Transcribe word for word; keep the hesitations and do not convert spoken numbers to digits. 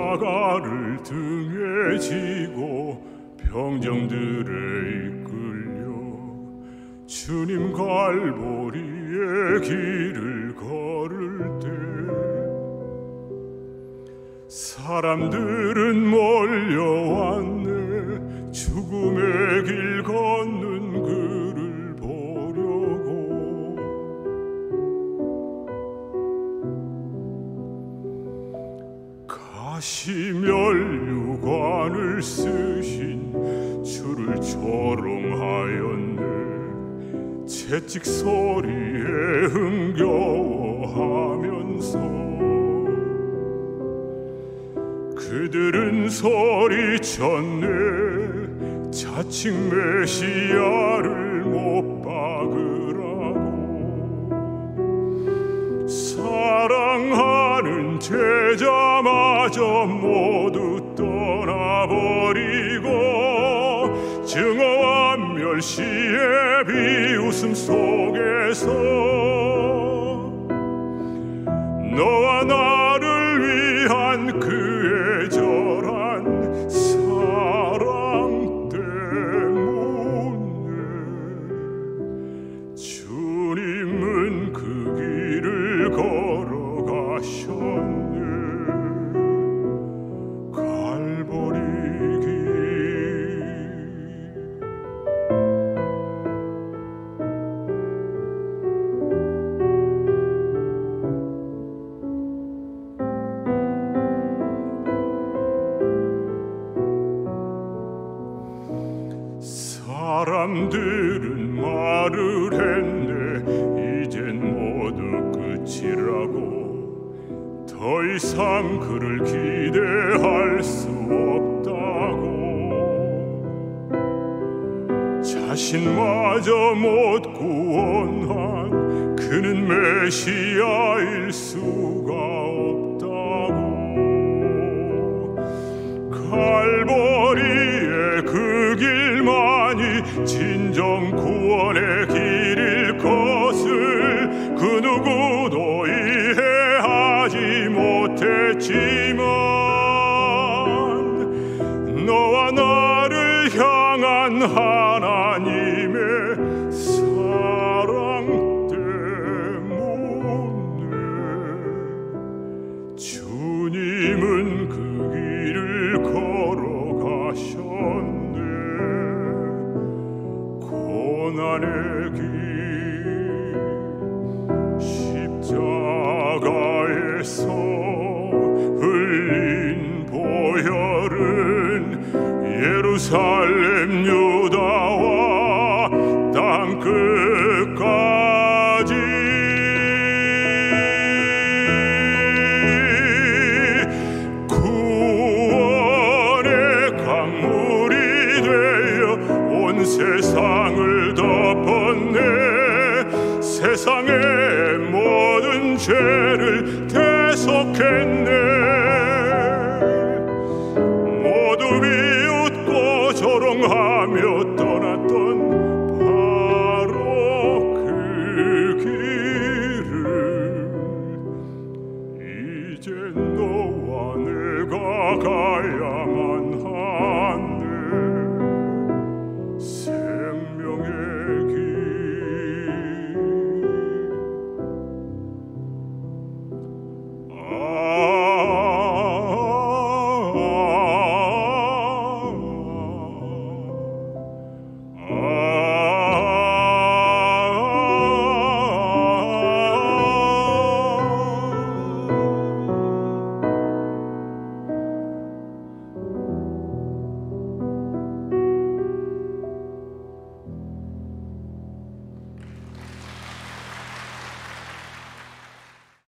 십자가를 등에 지고 병정들에 이끌려 주님 갈보리의 길을 걸을 때 사람들은 몰려왔네. 죽음의 길 걷는 그를 보려고. 가시면류관을 쓰신 주를 조롱하였네. 채찍 소리에 흥겨워하면서 그들은 소리쳤네. 자칭 메시아를 못 박으라고. 사랑하는 제자마저 모두 떠나버리고 증오와 멸시의 비웃음 속에서 너와 나를 위한 그 애절한 사랑 때문에 주님은 그 길을 걸어가셨네. 갈보리 길. 사람들은 말을 했네. 이젠 모두 끝이라고. 더 이상 그를 기대할 수 없다고. 자신마저 못 구원한 그는 메시아일 수가 없다고. 갈보리의 그 길만이 진정 구원의 길일 것을 그 누구도 이해하지 못했지만 너와 나를 향한 하나님의 사랑 때문에 주님은 그 길을 걸어가셨네. 고난의 길. 십자가에서 흘린 보혈은 예루살렘 유다와 땅끝까지 구원의 강물이 되어 온 세상을 덮었네. 세상의 모든 죄를 대속했네. 모두 비웃고 조롱하며 떠났던 바로 그 길을 이제 너와 내가 가야만